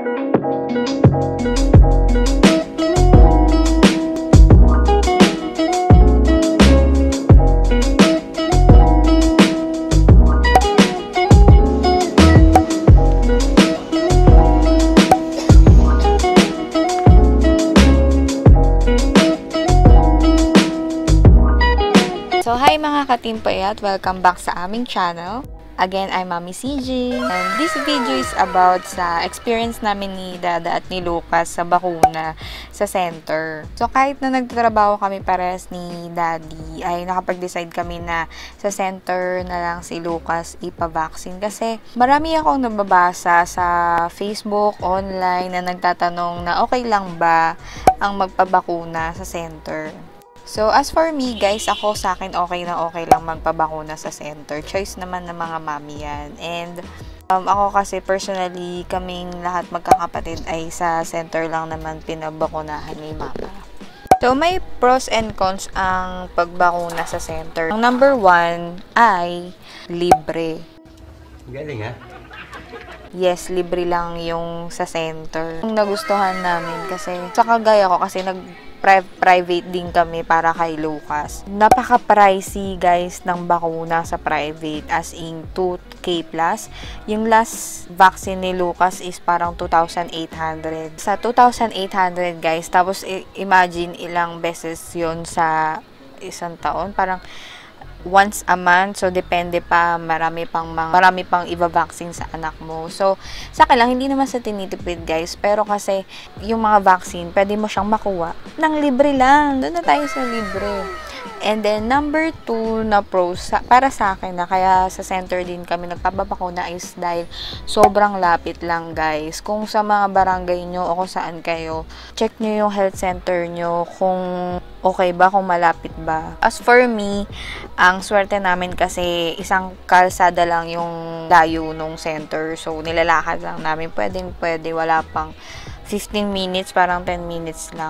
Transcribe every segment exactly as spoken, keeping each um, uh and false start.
So, hi mga Ka-Team Puyat! Welcome back sa aming channel. Again, I'm Mommy C J. And this video is about sa experience namin ni Dada at ni Lucas sa Bakuna sa center. So, kahit na nagtatrabaho kami pares ni Daddy, ay nakapag-decide kami na sa center na lang si Lucas ipa-vaccine. Kasi marami akong nababasa sa Facebook, online, na nagtatanong na okay lang ba ang magpabakuna sa center. So, as for me, guys, ako sa akin okay na okay lang magpabakuna sa center. Choice naman ng mga mami yan. And, um, ako kasi personally, kaming lahat magkakapatid ay sa center lang naman pinabakunahan ni mama. So, may pros and cons ang pagbakuna sa center. Ang number one ay libre. Galing, ha? Yes, libre lang yung sa center. Yung nagustuhan namin kasi, sa kagaya ko kasi nag private din kami para kay Lucas. Napaka-pricey guys ng bakuna sa private, as in two K plus. Yung last vaccine ni Lucas is parang two thousand eight hundred. Sa two thousand eight hundred guys, tapos imagine ilang beses yon sa isang taon. Parang once a month, so depende pa, marami pang mga, marami pang iba-vaccine sa anak mo. So, sa akin lang, hindi naman sa tinitipid guys, pero kasi yung mga vaccine, pwede mo siyang makuha ng libre lang. Doon na tayo sa libre. And then, number two na pros, para sa akin na, kaya sa center din kami nagpapabakuna is dahil sobrang lapit lang guys. Kung sa mga barangay nyo o kung saan kayo, check nyo yung health center nyo kung okay ba, kung malapit ba. As for me, ang swerte namin kasi isang kalsada lang yung layo nung center. So, nilalakad lang namin. Pwedeng pwede, wala pang fifteen minutes, parang ten minutes lang.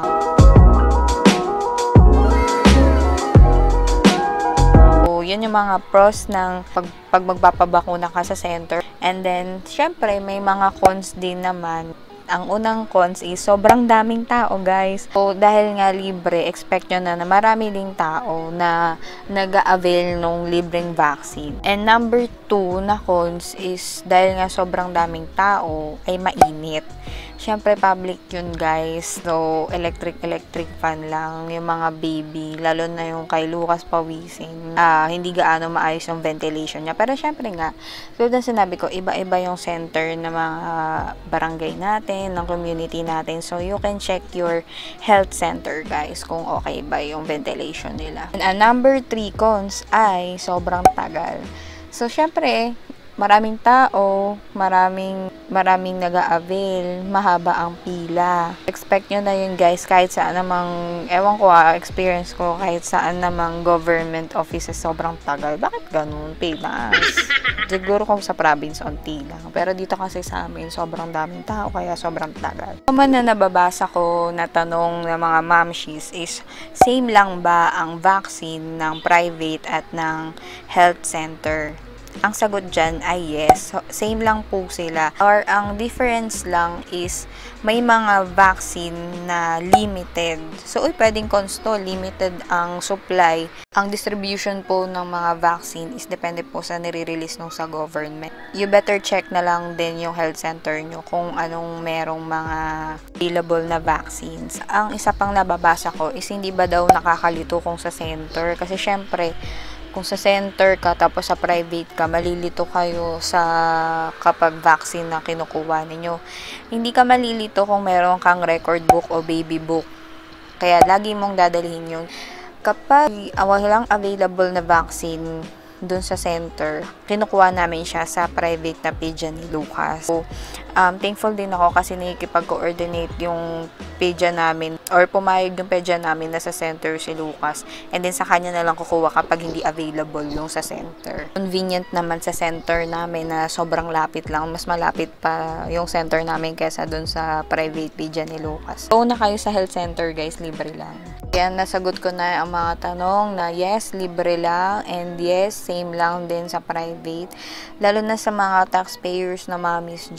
Yun yung mga pros ng pag, pag magpapabakuna ka sa center. And then, syempre, may mga cons din naman. Ang unang cons is sobrang daming tao, guys. So, dahil nga libre, expect nyo na na marami ding tao na nag-a-avail nung libreng vaccine. And number two na cons is dahil nga sobrang daming tao, ay mainit. Siyempre, public yun, guys. So, electric-electric fan lang yung mga baby. Lalo na yung kay Lucas pawisin. Uh, hindi gaano maayos yung ventilation niya. Pero, siyempre nga, so, na sinabi ko, iba-iba yung center ng mga barangay natin, ng community natin. So, you can check your health center, guys, kung okay ba yung ventilation nila. And, uh, number three cons ay sobrang tagal. So, siyempre, maraming tao, maraming maraming nag-a-avail, mahaba ang pila. Expect nyo na yun guys, kahit saan namang, ewan ko ah, experience ko, kahit saan namang government offices sobrang tagal. Bakit ganun? Pinas. Siguro kung sa province, onti lang. Pero dito kasi sa amin, sobrang daming tao, kaya sobrang tagal. Naman na nababasa ko na tanong ng mga mamshis is, same lang ba ang vaccine ng private at ng health center? Ang sagot dyan ay yes. Same lang po sila. Or ang difference lang is may mga vaccine na limited. So, uy, pwedeng cons to. Limited ang supply. Ang distribution po ng mga vaccine is depende po sa nire-release nung sa government. You better check na lang din yung health center nyo kung anong merong mga available na vaccines. Ang isa pang nababasa ko is hindi ba daw nakakalito kung sa center. Kasi syempre, kung sa center ka tapos sa private ka, malilito kayo sa kapag vaccine na kinukuha ninyo. Hindi ka malilito kung meron kang record book o baby book. Kaya lagi mong dadalhin yun. Kapag uh, walang available na vaccine dun sa center, kinukuha namin siya sa private na page ni Lucas. So, um, thankful din ako kasi nakikipag-coordinate yung page namin or pumayag yung page namin na sa center si Lucas, and then sa kanya na lang kukuha kapag hindi available yung sa center. Convenient naman sa center namin na sobrang lapit lang, mas malapit pa yung center namin kaysa dun sa private page ni Lucas. So na kayo sa health center guys, libre lang. Kaya nasagot ko na ang mga tanong na yes, libre lang, and yes, same lang din sa private. Lalo na sa mga taxpayers na mommies dyan,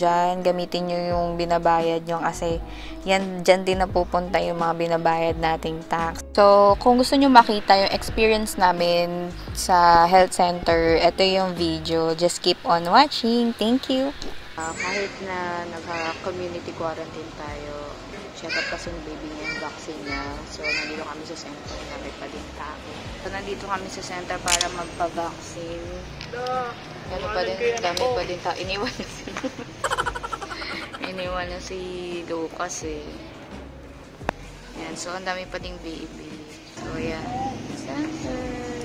gamitin nyo yung binabayad nyo kasi yan, dyan din napupunta yung mga binabayad nating tax. So, kung gusto nyo makita yung experience namin sa health center, ito yung video. Just keep on watching. Thank you! Uh, kahit na naka-community quarantine tayo, check up kasi yung baby niya yung vaccine niya. So, nandito kami sa center, dami pa din tao. So, nandito kami sa center para magpa-vaccine. Ano pa din, dami pa din tao. Iniwan na si Iniwan na si Lucas eh. Yan, so, ang dami pa ding baby. So, yan. Center.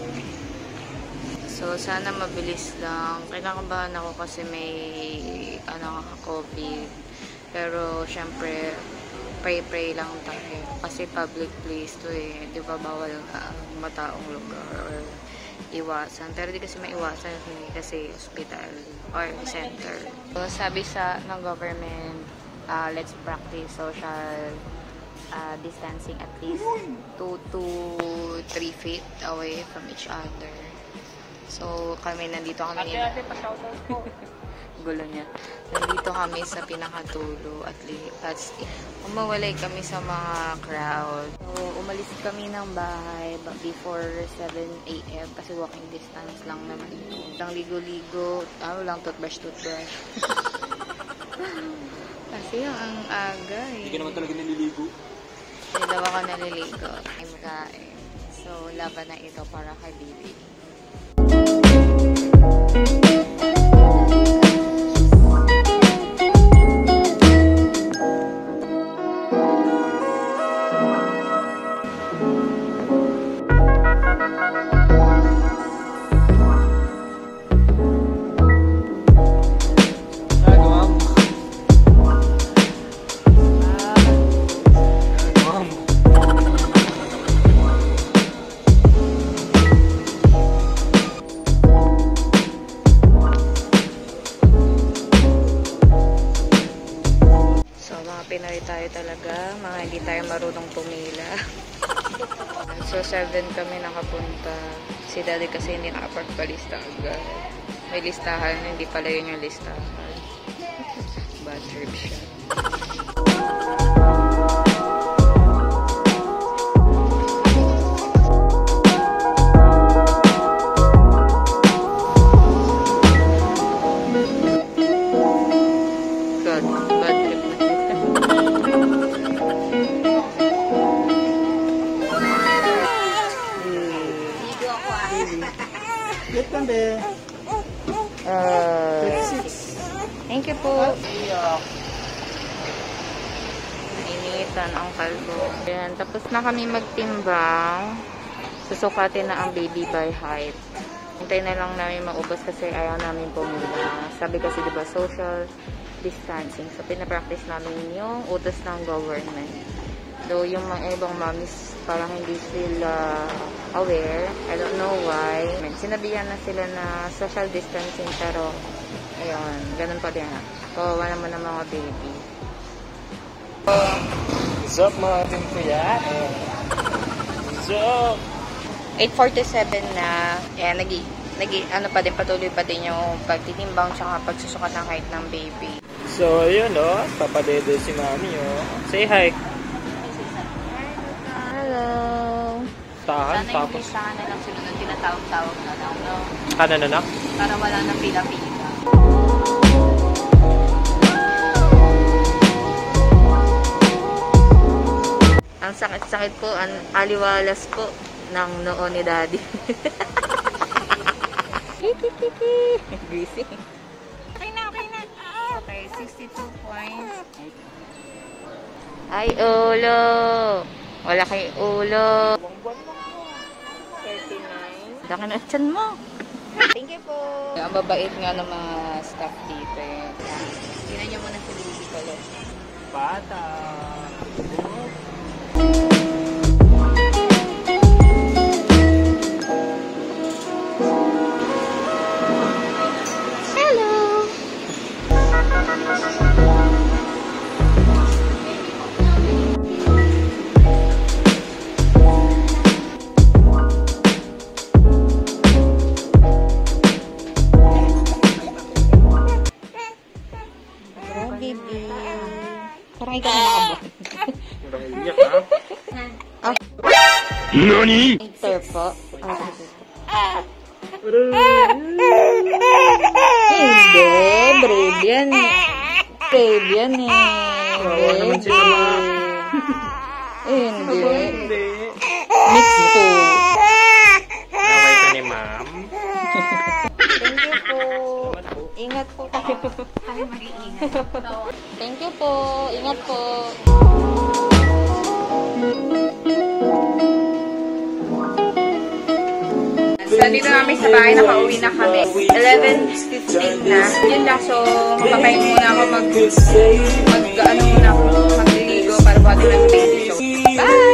So, sana mabilis lang. Kinakabahan ako kasi may ano, COVID. Pero, syempre, pray-pray lang tayo. Kasi public place to eh. Di ba bawal uh, mataong lugar or iwasan. Pero di kasi maiwasan eh, kasi hospital or center. So, sabi sa ng government, uh, let's practice social uh, distancing at least two to three feet away from each other. So, kami, nandito kami. Ate, ate, pa-shoutout po. Gulo niya. Nandito kami sa pinakatulo at least umawalay kami sa mga crowd. So, umalis kami ng bahay before seven A M kasi walking distance lang naman ito. Lang ligo-ligo, ano lang, toothbrush, toothbrush. Kasi ang aga eh. Hindi ka naman talaga naliligo. Hindi daw ako naliligo. Ay makain. So, laban na ito para kay baby. Pinoy tayo talaga, mga hindi tayo marunong pumila. So, seven kami nakapunta. Si daddy kasi hindi nakapagpalista agad. May listahan, hindi pala yun yung listahan. Bad trip siya. Uh, thank you po. Nainitan ang kalbo. Ayan, tapos na kami magtimbang. Susukatin na ang baby by height. Hintay na lang namin maubos kasi ayaw namin pumila. Sabi kasi diba social distancing. So pinapractice namin yung utos ng government. Though yung mga ibang mommies parang hindi sila aware. I don't know why. Sinabihan na sila na social distancing pero ayun, ganun pa din. Kawawa naman ng mga baby. What's up mga Ka-Team Puyat? What's up? eight forty-seven na. Ayan, nagi, nagi, ano pa din, patuloy pa din yung pagtitimbang tsaka pagsusukat ng height ng baby. So, yun o. Oh, papadede si mami o. Oh. Say hi. Hello. Tahan, sana tapos. Sana yung listahan na lang sunod, tinatawag-tawag na lang, no? Ano na na? Para wala nang pila-pila. Ang sakit-sakit po, ang aliwalas po ng noo ni daddy. Gising. Okay na, okay na. Okay, sixty-two points. Ay, ulo. Wala kay ulo. thirty-nine. Laki na tiyan mo. Thank you po. Ang babait nga ng mga staff dito eh. Tingnan niyo muna si baby pala. Bata. Parang ikaw na nakabot. Parang iyak ha? Ah. Nani? Sir po. Ah, hindi, brave yan. Brave yan eh. Baby. Hindi. Mix po. Naway ka ni ma'am. Thank you po. Ingat po kayo. Kami mag-iingat. Thank you po. Ingat po. So, dito namin sa bahay, nakauwi na kami. eleven fifteen na. Yun lang, so, mapapahinga muna ako mag, mag, ano muna ako, magliligo para bago ng baby show. Bye!